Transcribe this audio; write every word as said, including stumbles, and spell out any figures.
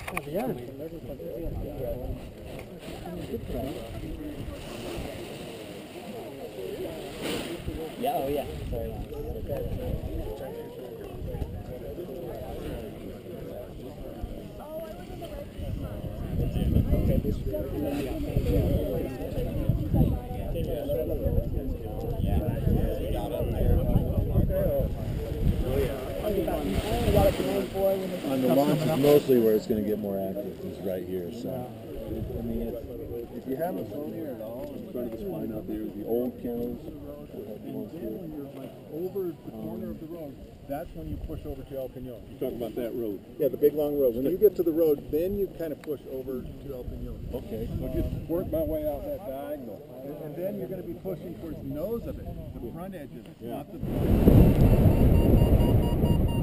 Yeah, oh yeah. Sorry. On the launch is mostly where it's going to get more active, is right here. So, I mean, if, if you haven't flown here at all, in front of the spine out there, the old kennels, when you're like over the corner of the road, that's when you push over to El Peñon. You're talking about that road. Yeah, the big long road. When you get to the road, then you kind of push over to El Peñon. okay. So just work my way out that diagonal. And, and then you're going to be pushing towards the nose of it, the front edges, yeah. Not the